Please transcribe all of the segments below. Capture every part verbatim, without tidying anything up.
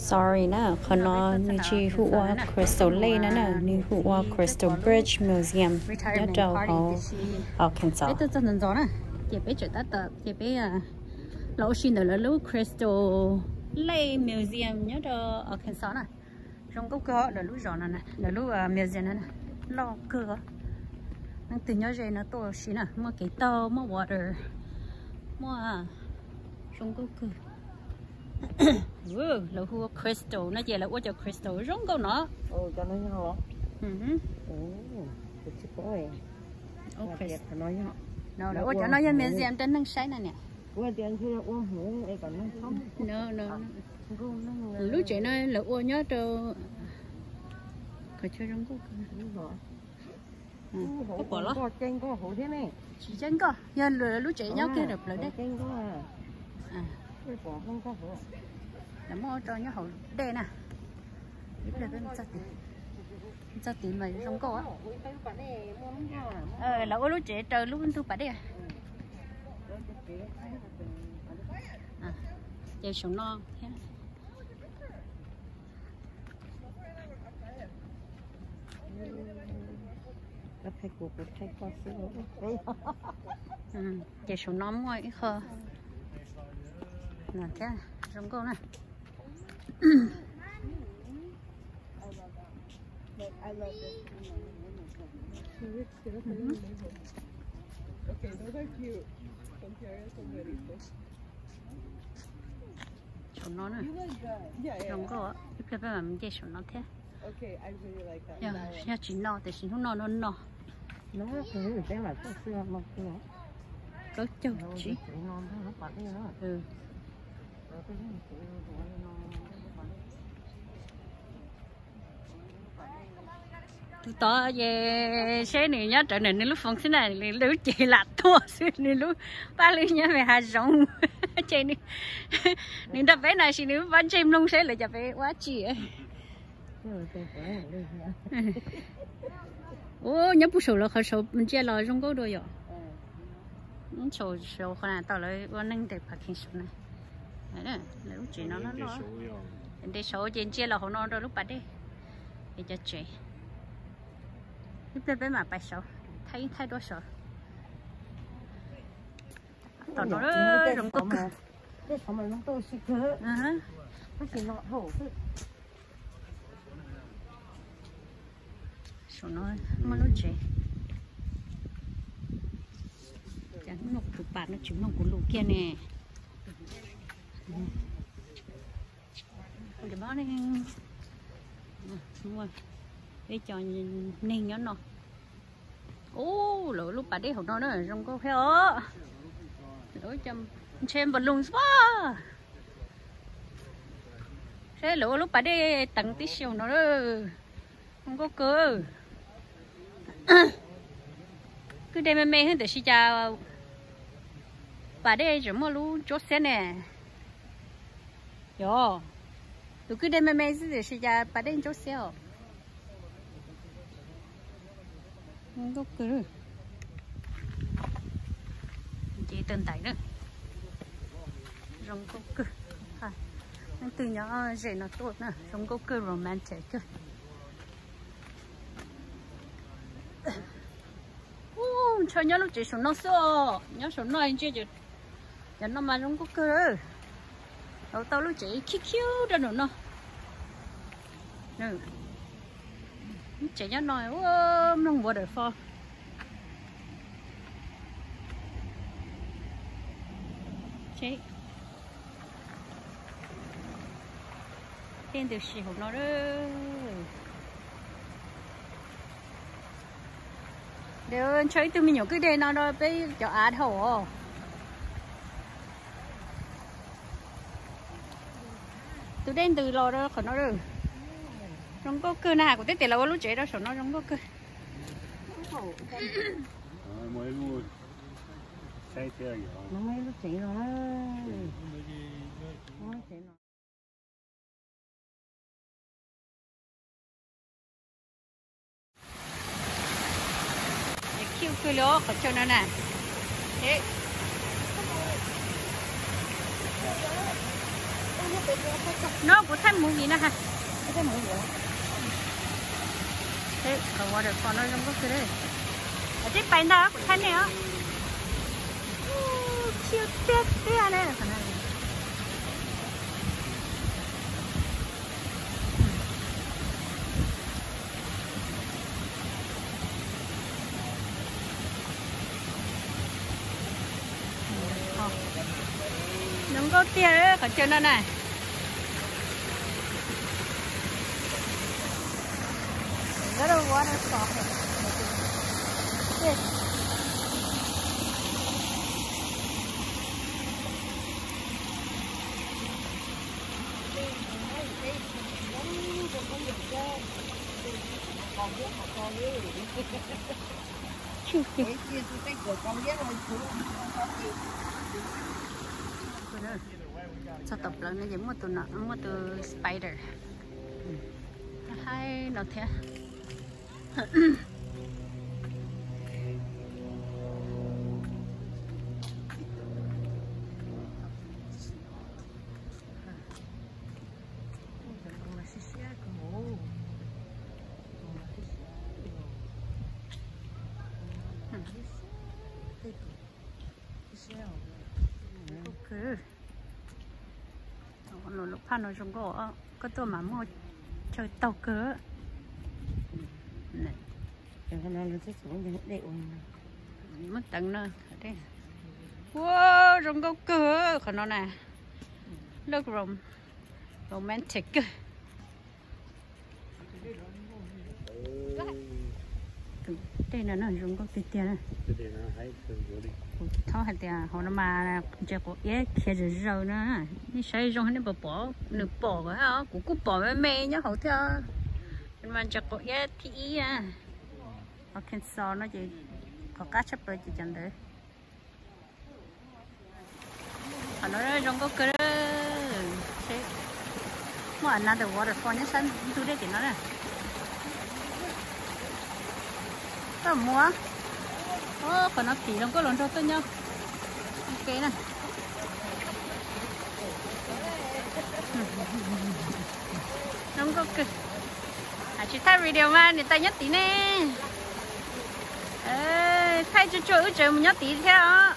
sorry nè còn nó như chi hụa Crystal Lake nè nè như hụa Crystal Bridge Museum nhớ đâu họ ở Kansas cái tôi chân gió nè chị bé chuyện tắt tờ chị bé lâu xin được là lúc Crystal Lake Museum nhớ đâu ở Kansas nè trong câu cơ là lúc gió nè là lúc museum nè lo cơ năng từ nhớ gì nó tôi xin nè mua cái tàu mua water mua trong câu cơ wow, là hua crystal nó chỉ là cho crystal giống câu nó. Ồ, cho nó nhỏ. Ừ. Ồ, cái chiếc coi. Ok. Phải nói nhỏ. Nó là cho nó như mình xem trên năng sấy này nè. Quên tiền thì là uống hủ, ấy còn nó không. No, no. Lúc chị nói là uống nhớ cho cái chơi giống câu. Có bỏ lắm. Có chanh có hủ thế này. Chỉ chanh có. Giờ lúc chị nhớ kia được rồi đấy. Chanh có à. À. Cái bỏ không có hủ. Là mua cho nhớ hậu đây nè. Biết là bên sao tìm. Sao tìm mà giống câu á. Ờ là lúc chị trời lúc bên tôi phải đi à. À. Giờ sống non. Nó thay cuộc của thay qua xíu. Ừ, giờ sống non ngoài ít khờ. Nè thế giống câu này. I love it. Okay, those are cute. Compare to very fish. Sống nó nè. Yeah, yeah. Giống câu á, ít cái mà mình chơi sống nó thế. Okay, I really like that. Giờ, giờ chỉ no, để chỉ nó nó nó. Nó cái người ta là có xưa mà kia. Có châu chỉ. Non nó bắn đi nữa. Ừ. Tôi to về xe này nhá trở nên lúc phong thế này lúc chị là thua xíu này lúc ba mươi nhá về hà rộng chơi này nên đập vé này xin nếu bán chim lông xe lại chụp vé quá chị ấy ô nhớ bút sổ là khó sổ mình chơi là trong câu đôi rồi sổ sổ con này tao lại quan năng để phát hiện sổ này đấy nè lúc chị nó nó nó để sổ trên chia là họ nó rồi lúc bắt đi để cho chị lúc tới mà bài sổ thấy thay đổi sổ tao nó rồng cúc cái sổ mà nó tôi xịt thế nó chỉ nó hổ thế sổ nó mà nó chị chẳng nó tụt bạc nó chịu nó của lũ kia nè để bó đi đúng rồi để cho nên nhớ nó ô lỗ lúc bà đi học nó đó là trong có phèo lỗ chăm xem vật lùng quá thế lỗ lúc bà đi tặng tí xíu nó đó không có cơ cứ đem mẹ mẹ hơn để xí chào bà đi chỉ mua lú chốt xe nè yo tụi cứ đem mẹ mẹ để xí chào bà đi chốt xe không có cơ chị tên tẩy nữa rong có cơ anh từ nhỏ dễ nó tốt nè rong có cơ romantic cơ cho nhớ lúc chị xuống nó xô nhớ xuống nó anh chưa được cho nó mà rong có cơ đầu tao lúc chị khiu khiu ra nữa nó nè chị nhớ nói ôm nó vừa để pho chị tên từ xì hộp nó đó đều chơi từ mình nhỏ cứ đây nó đó với cho ăn hổ từ đen từ lò đó khỏi nó được không có cơ nào của tết tiền là lúc trẻ đó nó không có cơ mới luôn sai chơi nó mấy lúc chị nó kêu kêu lúa khỏi cho nó nè thế nó cũng thấy mùi gì nữa ha cái mũi vậy thế còn waterfall nó không có cái đấy ở trên bàn đó cũng thấy này á chiêu chết thế này là phần này nó có tiền đấy còn chơi nó này rất là waterfall yes. Cho tập lần này giống một tụi nó một tụi spider hay nó thế nó lúc pha nó trong gỗ có tôi mà mua chơi tàu cỡ này nó nó sẽ xuống những đệm mất tận nữa đây wow trong gỗ cỡ còn nó nè look rom romantic đây là nó trong gỗ tiền tiền này tháo hạt tiền họ nó mà chỉ có ít khi rồi rồi nữaนี่ใช้รองให้บ่bỏ nửa bỏ cái hả cũng cũng bỏ mẹ mẹ nhá hậu theo mà chỉ có ít thì à họ khen so nó chỉ có cá chấp rồi chỉ chẳng được họ nói trong có cái thế mua another waterfall nhá xanh tôi đây thì nó nè tao mua ô còn nó tỉ trong có lon cho tôi nhau ok này không có cực à chị thay video mà người ta nhất tí nè ê thay cho chỗ chơi một nhất tí theo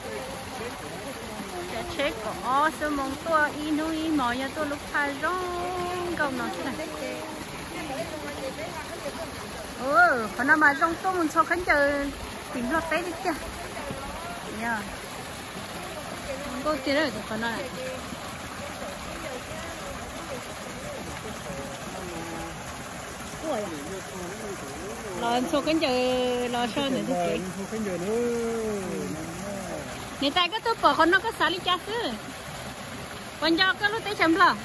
chế có số mong tôi y nuôi mọi nhà tôi lúc thay rong câu nó thế này ừ còn nào mà rong tôi mình cho khán chờ tìm lót té đi chưa nha không có tiền rồi còn này lo số khán chờ lo sơn nữa chứ chị người ta có tôi bỏ con nó có xả đi cha chứ còn cho cái lúc té chấm lòng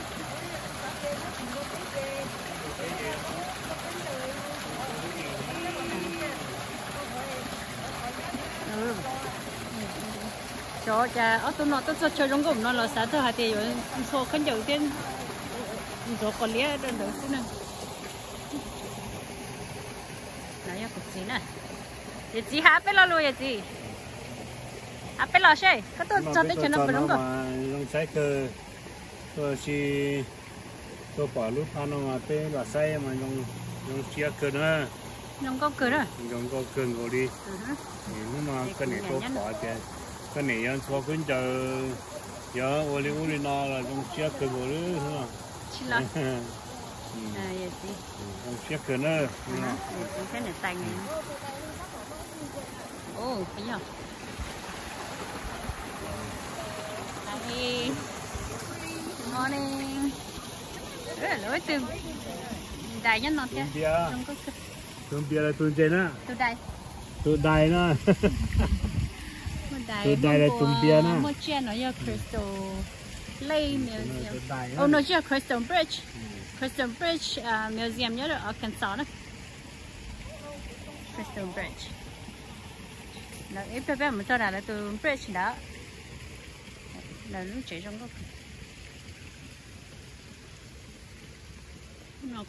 cho cha ở tôi nói tôi cho chơi trong gồm nó là sáng thôi hạt tiền rồi số khán đầu tiên số còn lía đơn đầu xí này này ya cục gì nè vậy chị hả biết lo luôn vậy chị hả biết lo chơi cái tôi cho tới cho nó bự lắm rồi trong trái cơ tôi chỉ tôi bỏ lúc pha nó mà té là say mà trong trong chia cơ nữa trong có cơ đó trong có cơ ngồi đi nhưng mà cái này tôi bỏ cái cái này anh cho cái chờ giờ ô li ô li nó là trong chia cơ ngồi nữa hả chỉ là à vậy chị trong chia cơ nữa cái này tành này ô cái gì Hi good morning rất là lối từ đại nhân nó thế không có tụi bia là tụi trên á tụi đại tụi đại nó tụi đại là tụi bia nó một chuyện nó là Crystal Lake Museum oh no chưa Crystal Bridge Crystal Bridge Museum nhớ được ở Arkansas đó Crystal Bridge là ít bé bé mà cho là từ bridge đó là nó chạy trong đó nó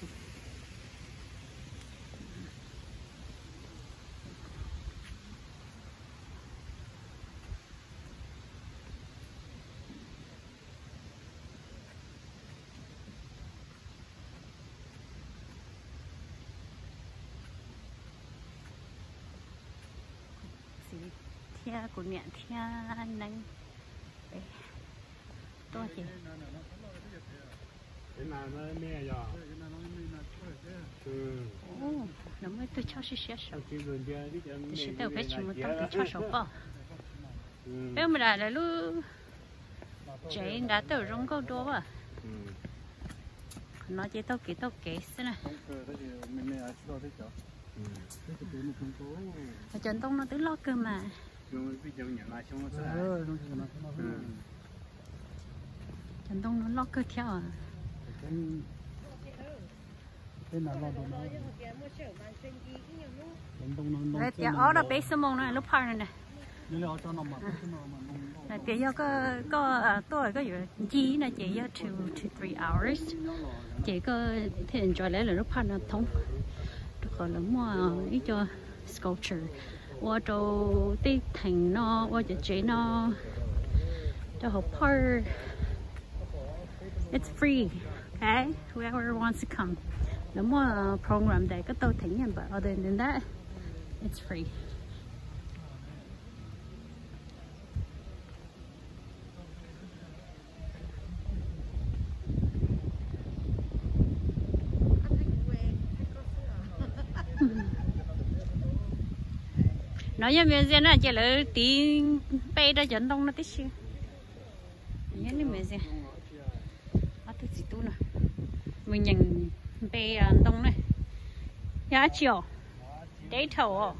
thia của nhẹ thia nâng tôi chị cái nào nó mẹ giờ ô nó mới tôi cho xí xí sầu cái vườn kia đi chợ thì sẽ đâu phải chỉ một tao tôi cho sầu bò bây giờ là lúc chạy đã từ rong câu đua à nó chỉ tao kỹ tao kỹ xí nè ở trên tông nó tự lo cơ mà Trần Đông nó lo cơ theo à đây thì ở đó bé sớm mông này lúc phơi này nè là chỉ do có có tôi có gì chi là chỉ do two to three hours chỉ có thì enjoy lấy là lúc phơi nó thông còn là mua ít cho sculpture qua chỗ tí thành nó qua chỗ chế nó cho học part it's free okay whoever wants to come no more program đây có tôi thấy nhận but other than that it's free nói như bây giờ là chỉ là tiếng bay ra dẫn đông nó tí xíu nhớ như bây giờ à tôi chỉ tu nè mình nhận bay đông này giá chiều đấy thầu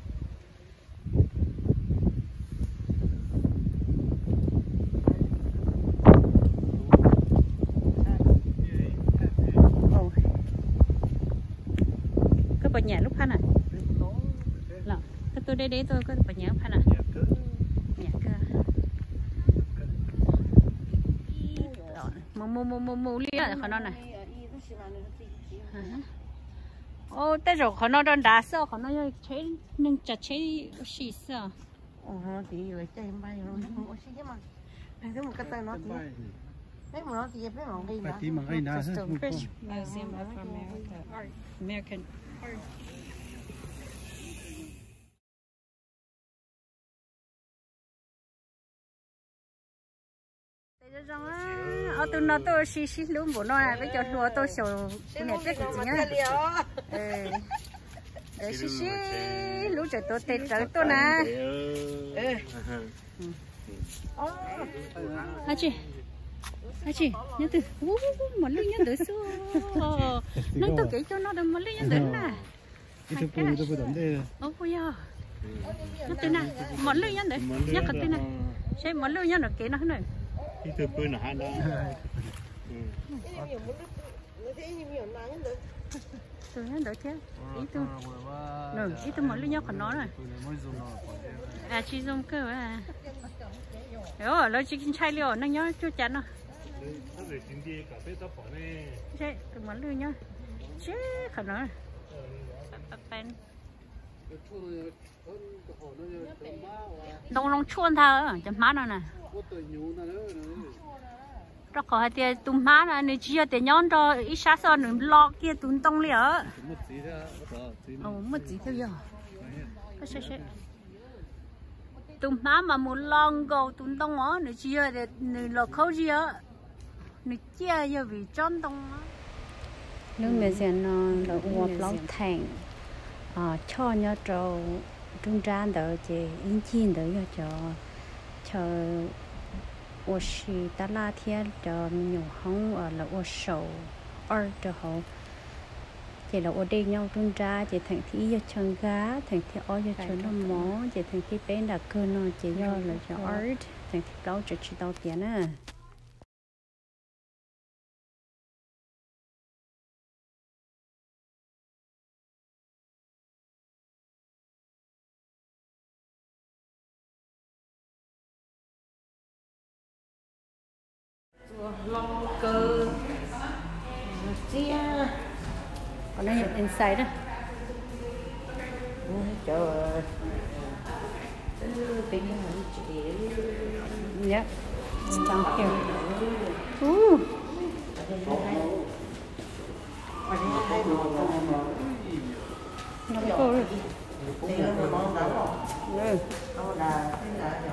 cái bờ nhà lúc phan à là cái tôi đây đấy tôi có bờ nhà phan à nhà cơ mù mù mù mù mù lia là khó nói này ô tới rồi khó nói đơn đá sao khó nói chế nâng chặt chế xì sao Ồ, thì rồi chơi bay rồi, ủa xí chứ mà, hay thứ một cái tay nó thì, thấy mà nó thì phải mỏng đi tí mà hay nè, Museum of America Art American Art ở tôi nó tôi xí xí luôn bộ nó này với cho lúa tôi sầu cái này biết gì nhá để xí xí lúa trời tôi tết trời tôi nè à chị à chị nhớ từ một lúa nhớ từ xưa nâng tôi kể cho nó được một lúa nhớ từ nè cái thứ tôi tôi đây ô bây giờ nhớ từ nè một lúa nhớ từ nhớ cái từ nè xem một lúa nhớ được kể nó này cái thứ bự là hai đó tôi nhớ được chứ ý tôi rồi ý tôi mới lấy nhớ còn nó rồi à chị dùng cơ à rồi lấy chị chai liều nó nhớ chút chắn nó chứ tôi mới lấy nhớ chứ còn nó bên đông đông chuồn thà chấm má nó nè đó có hai tia tụm má là nếu chỉ để nhón cho ít sát son nữa lo kia tụm tông liền ồ mất gì theo giờ cái sẽ sẽ tụm má mà một lon gầu tụm tông ó nếu chỉ để nếu lo khâu gì á nếu chia giờ vì chón tông á lúc bây giờ nó là uo lóng thành à cho nhớ trâu trung gian đỡ chị in chín đỡ cho cho我是大那天的牛红呃了我手二的后，chỉ là ở đây nhau trung ra chỉ thành thị giờ chân gá thành thị ở giờ chân nó mỏ chỉ thành thị bên là cơ nó chỉ do là cho art thành thị cao chỉ chỉ đầu tiền à long cơ chia còn nó nhập inside đó trời ơi tính là chị yeah it's down here ooh nó có rồi tiền mà con đỡ rồi ừ đâu là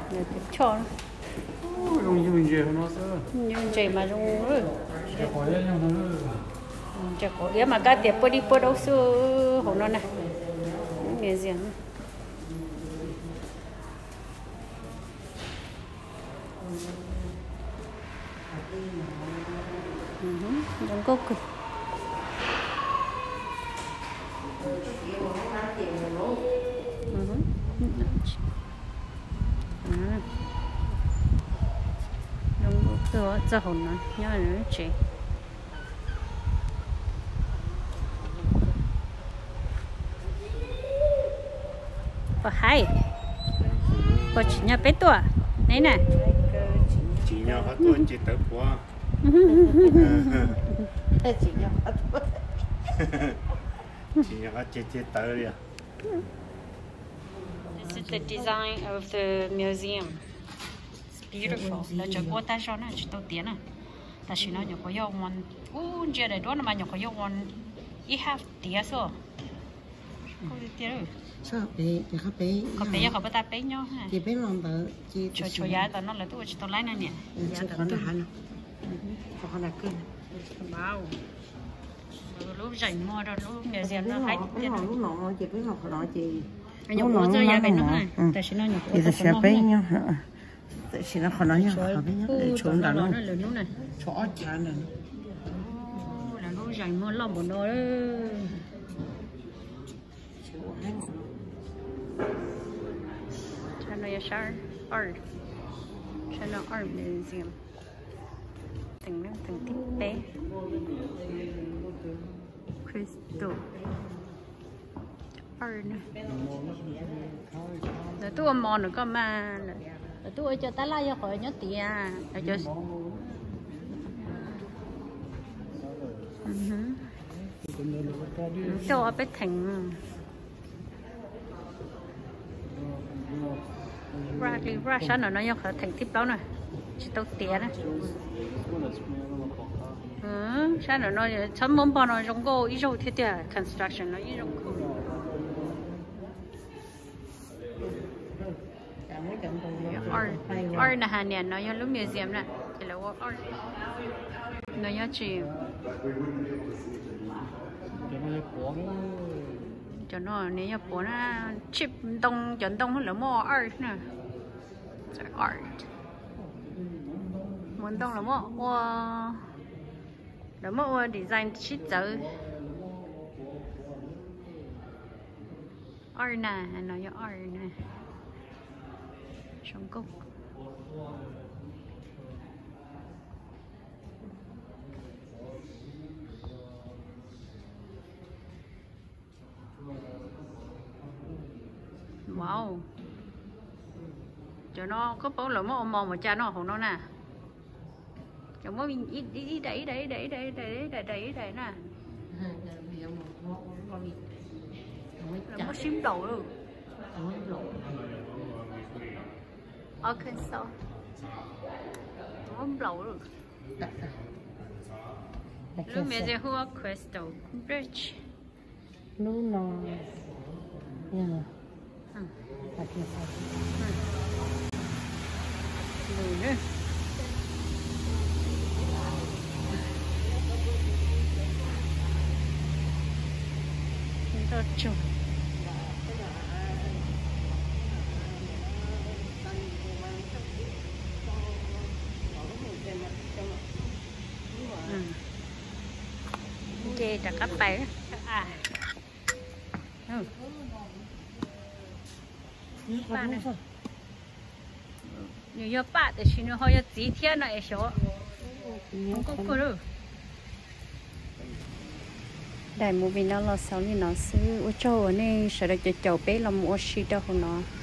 nhưng chỉ mà trong chỉ có yếu mà cái tiệp bơi đi bơi đâu xưa hổ nó này nghề gì giống cốc kì giống cốc tôi cho hồn nó nhớ nó chỉ và hay có chỉ nhà bé tuổi này nè chỉ nhà hết tuổi chỉ tới qua chỉ nhau chỉ nhà hết chỉ chỉ tới đi. This is the design of the museum. It's beautiful. Là cho cô ta cho nó chỉ tao tiền à. Ta chỉ nói nhổ có yêu one. Ô, giờ này đó mà nhổ có yêu one. You have tiền sao? Có tiền rồi. sao bé bé khác bé Có bé có bé ta bé nhau ha. chị bé làm bờ chị Cho cho giá tao nó là tôi chỉ tao lấy nó nè. cho con là hắn cho con là cưng Wow. Lúc rảnh mua rồi lúc museum nó nó hay hay tiền. lúc nọ chị bé ngọc nọ chị Nhổ có giờ giá bên nó ha. Ta chỉ nói nhổ có. chị sẽ bé nhau chị nó còn nói nhau còn bé nhau để trốn đó đó nó là nó này. chỗ chán này Là lúc rảnh mua lòng của nó đó. China Shar Art China Art Museum từng năng từng tiếp bé Crystal Art này là tôi mò nữa cơ mà là tôi cho ta lại cho khỏi nhớ tiền là cho tôi ở bên thành ra đi ra sáng nào nó nhóc thành tiếp đó này chỉ tao tiền á ừ sáng nào nó chấm món bao nó trong cô ít rồi thế thì construction nó ít rồi art art là hàng nền nó như lúc museum nè thì là art nó như chỉ cho nó nếu như bố nó chip đông chọn đông hơn là mua art nè art muốn đông là mua mua là mua design chip giờ art nè nó như art nè trong cốc wow cho nó có bao lỡ mò mò mà cha nó hồn nó nè cho nó ít ít đẩy đẩy đẩy đẩy đẩy đẩy đẩy đẩy nè là mất xím đầu luôn Arkansas mất đầu luôn lúc mẹ sẽ hua Crystal Bridge lúc nó nha lùi nữa đó chung chê đã cắp bay à ừ. Ba này nhiều nhiều ba thì chỉ nó hơi tí thiên này số không có cơ đâu đại mù vì nó là sáu thì nó xứ ở châu ở đây sợ được cho châu bé làm mua xí đâu không nó